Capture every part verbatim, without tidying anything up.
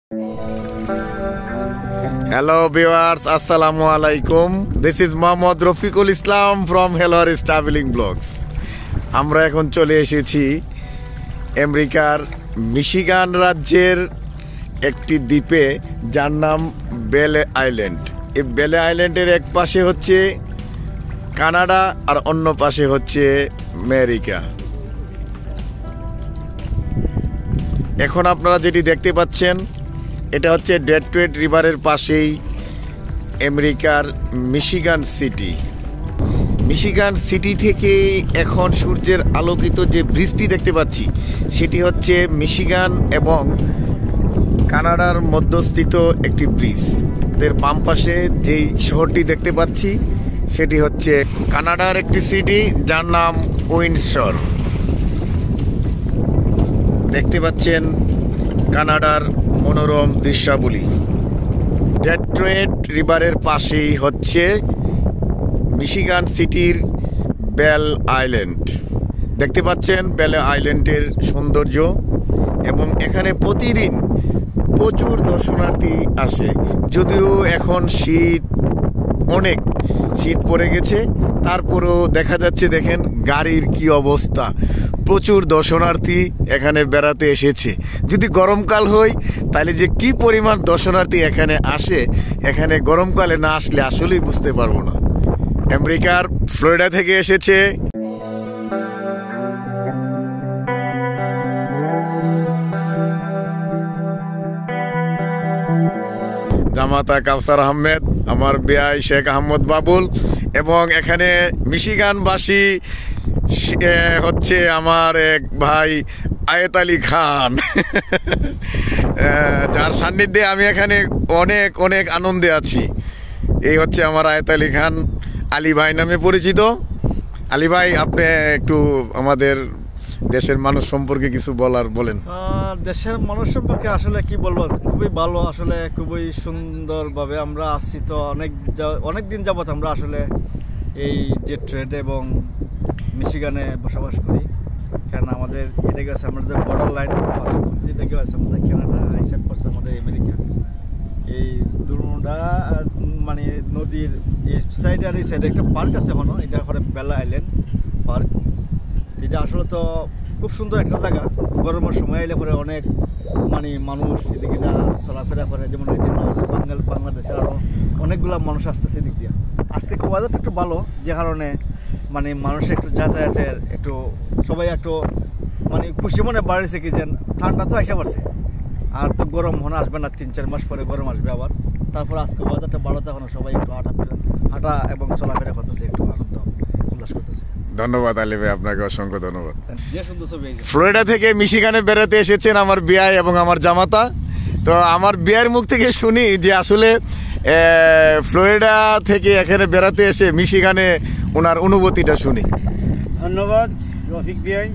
Hello viewers, Assalamu alaikum. This is Mohammad Rafiqul Islam from Hello's Traveling Blogs. আমরা এখন চলে এসেছি আমেরিকার মিশিগান রাজ্যের একটি দ্বীপে যার নাম বেলে আইল্যান্ড। এই বেলে আইল্যান্ডের এক পাশে হচ্ছে কানাডা আর অন্য পাশে হচ্ছে আমেরিকা। এখন আপনারা যেটি দেখতে পাচ্ছেন এটা হচ্ছে ডেট্রয়েট রিভারের পাশেই আমেরিকার মিশিগান সিটি। মিশিগান সিটি থেকে এখন সূর্যের আলোকিত যে ব্রিজটি দেখতে পাচ্ছি সেটি হচ্ছে মিশিগান এবং কানাডার মধ্যস্থিত একটি ব্রিজ। এর বাম পাশে যেই শহরটি দেখতে পাচ্ছি সেটি হচ্ছে কানাডার একটি সিটি যার নাম উইন্ডসর। দেখতে পাচ্ছেন কানাডার মনোরম দৃশ্যাবলী। ডেট্রয়েট রিভারের পাশেই হচ্ছে মিশিগান সিটির বেল আইল্যান্ড। দেখতে পাচ্ছেন বেলে আইল্যান্ডের সৌন্দর্য এবং এখানে প্রতিদিন প্রচুর দর্শনার্থী আসে। যদিও এখন শীত, অনেক শীত পড়ে গেছে, তারপরেও দেখা যাচ্ছে দেখেন গাড়ির কি অবস্থা। প্রচুর দর্শনার্থী এখানে বেড়াতে এসেছে। যদি গরমকাল হয় তাহলে যে কি পরিমাণ দর্শনার্থী এখানে আসে, এখানে গরমকালে না আসলে আসলেই বুঝতে পারবো না। আমেরিকার ফ্লোরিডা থেকে এসেছে জামাতা কাউসার আহমেদ, আমার বিয়াই শেখ আহমদ বাবুল এবং এখানে মিশিগানবাসী হচ্ছে আমার এক ভাই আয়েত আলী খান, যার সান্নিধ্যে আমি এখানে অনেক অনেক আনন্দে আছি। এই হচ্ছে আমার আয়েত আলী খান, আলী ভাই নামে পরিচিত। আলী ভাই, আপনি একটু আমাদের দেশের মানুষ সম্পর্কে কিছু বলার বলেন। দেশের মানুষ সম্পর্কে আসলে কি বলবো, খুবই ভালো, আসলে খুবই সুন্দরভাবে আমরা আসছি। তো অনেক অনেক দিন যাবৎ আমরা আসলে এই ডেট্রয়েট এবং মিশিগানে বসবাস করি। কারণ আমাদের এটা গেছে আমাদের বর্ডার লাইন, এটা গেছে আমাদের কানাডা, এই সাইড পড়ছে আমাদের আমেরিকা। এই দুটা মানে নদীর এই সাইড আর এই সাইডে একটা পার্ক আছে এখনো, এটা করে বেলা আইল্যান্ড পার্ক। এটা আসলে তো খুব সুন্দর একটা জায়গা। গরমের সময় এলে পরে অনেক মানে মানুষ এদিকে চলাফেরা করে, যেমন বাঙাল বাংলাদেশের আরও অনেকগুলো মানুষ আসতেছে এদিক দিয়ে। আজকে ওয়েদারটা একটু ভালো, যে কারণে মানে মানুষের একটু যাতায়াতের একটু সবাই একটু মানে খুশি মনে বাড়িছে কি, যে ঠান্ডা তো এসে পড়ছে, আর তো গরম মনে আসবে না, তিন চার মাস পরে গরম আসবে আবার। তারপর আজকে ওয়েদারটা ভালো, তখন সবাই একটু হাঁটা হাঁটা এবং চলাফেরা করতেছে, একটু আনন্দ উল্লাস করতেছে। ধন্যবাদ আলী ভাই, আপনাকে অসংখ্য ধন্যবাদ। ফ্লোরিডা থেকে মিশিগানে বেড়াতে এসেছেন আমার বিয়াই এবং আমার জামাতা। তো আমার বিয়ার মুখ থেকে শুনি যে আসলে ফ্লোরিডা থেকে এখানে বেড়াতে এসে মিশিগানে ওনার অনুভূতিটা শুনি। ধন্যবাদ রফিক বিয়াই।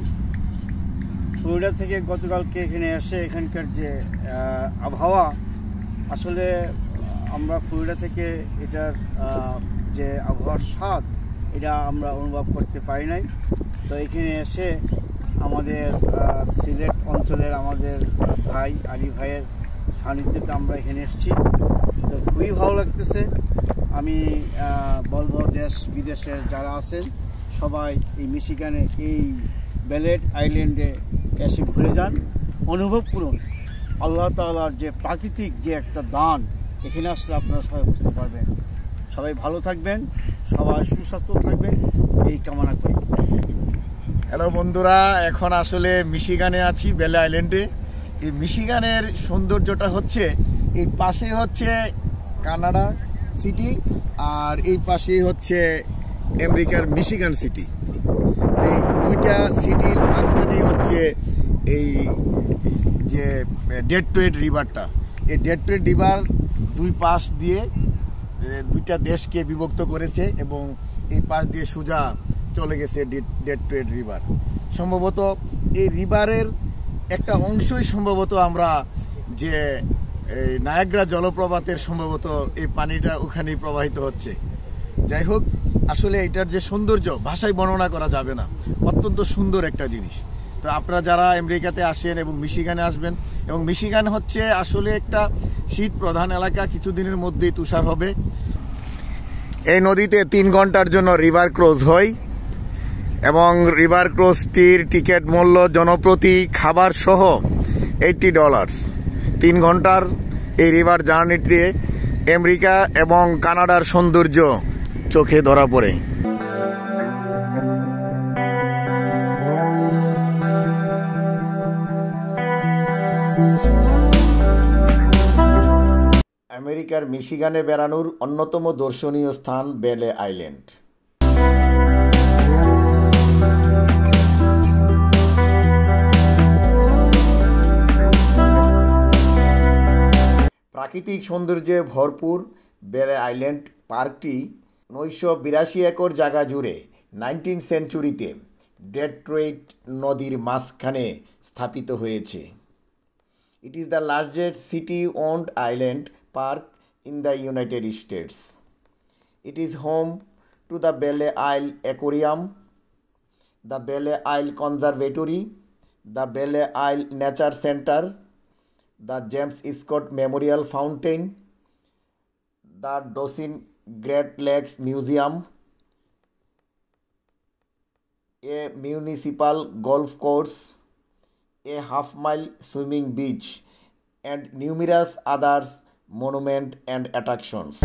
ফ্লোরিডা থেকে গতকালকে এখানে এসে এখানকার যে আবহাওয়া, আসলে আমরা ফ্লোরিডা থেকে এটার যে আবহাওয়ার স্বাদ এটা আমরা অনুভব করতে পারি নাই। তো এখানে এসে আমাদের সিলেট অঞ্চলের আমাদের ভাই আলী ভাইয়ের সান্নিধ্যে আমরা এখানে এসেছি। তো খুবই ভালো লাগতেছে। আমি বলবো দেশ বিদেশের যারা আছেন সবাই এই মিশিগানে এই বেলেট আইল্যান্ডে এসে ঘুরে যান, অনুভব করুন আল্লাহ তাআলার যে প্রাকৃতিক যে একটা দান। এখানে আসলে আপনারা সবাই বুঝতে পারবেন। সবাই ভালো থাকবেন, সবাই সুস্বাস্থ্য থাকবেন, এই কামনা করি। হ্যালো বন্ধুরা, এখন আসলে মিশিগানে আছি, বেলে আইল্যান্ডে। এই মিশিগানের সৌন্দর্যটা হচ্ছে এই পাশে হচ্ছে কানাডা সিটি আর এই পাশে হচ্ছে আমেরিকার মিশিগান সিটি। এই দুইটা সিটির মাঝখানে হচ্ছে এই যে ডেট্রয়েট রিভারটা। এই ডেট্রয়েট রিভার দুই পাশ দিয়ে দুইটা দেশকে বিভক্ত করেছে এবং এই পাশ দিয়ে সোজা চলে গেছে ডেট্রয়েট রিভার। সম্ভবত এই রিভারের একটা অংশই সম্ভবত আমরা যে এই নায়াগ্রা জলপ্রপাতের সম্ভবত এই পানিটা ওখানেই প্রবাহিত হচ্ছে। যাই হোক, আসলে এটার যে সৌন্দর্য ভাষায় বর্ণনা করা যাবে না, অত্যন্ত সুন্দর একটা জিনিস। তো আপনারা যারা আমেরিকাতে আসেন এবং মিশিগানে আসবেন, এবং মিশিগান হচ্ছে আসলে একটা শীত প্রধান এলাকা, কিছুদিনের মধ্যেই তুষার হবে। এই নদীতে তিন ঘন্টার জন্য রিভার ক্রুজ হয় এবং রিভার ক্রুজটির টিকিট মূল্য জনপ্রতি খাবার সহ এইটটি ডলার্স। তিন ঘন্টার এই রিভার জার্নিতে আমেরিকা এবং কানাডার সৌন্দর্য চোখে ধরা পড়ে। আমেরিকার মিশিগানে বেড়ানোর অন্যতম দর্শনীয় স্থান বেলে আইল্যান্ড। প্রাকৃতিক সৌন্দর্যে ভরপুর বেলে আইল্যান্ড পার্কটি নয়শো বিরাশি একর জায়গা জুড়ে নাইনটিন সেঞ্চুরিতে ডেট্রয়েট নদীর মাঝখানে স্থাপিত হয়েছে। It is the largest city-owned island park in the United States. It is home to the Belle Isle Aquarium, the Belle Isle Conservatory, the Belle Isle Nature Center, the James Scott Memorial Fountain, the Dawson Great Lakes Museum, a municipal golf course, a half-mile swimming beach, and numerous others monuments and attractions.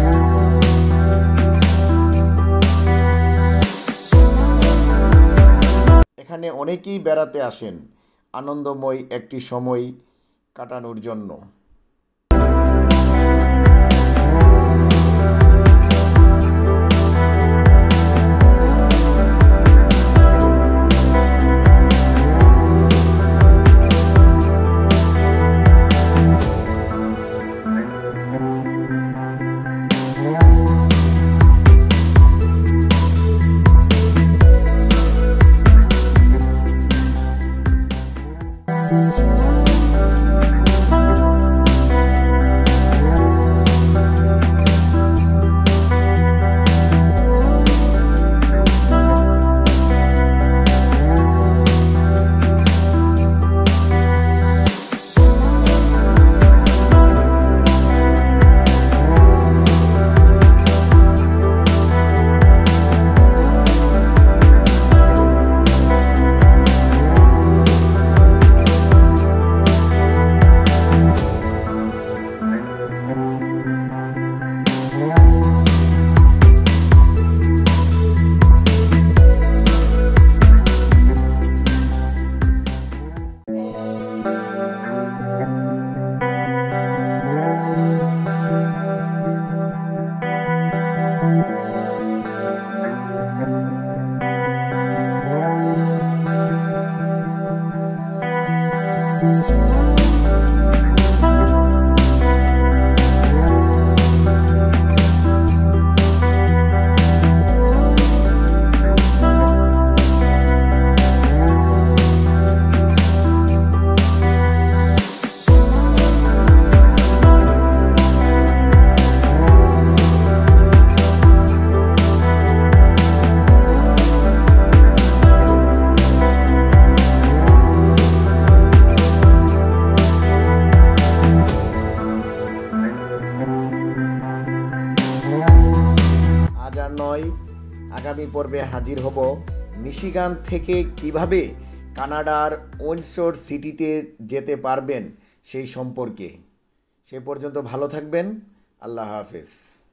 এখানে অনেকেই বেড়াতে আসেন আনন্দময় একটি সময় কাটানোর জন্য। নয়, আগামী পর্বে হাজির হব মিশিগান থেকে কিভাবে কানাডার উইন্ডসর সিটিতে যেতে পারবেন সেই সম্পর্কে। সে পর্যন্ত ভালো থাকবেন। আল্লাহ হাফেজ।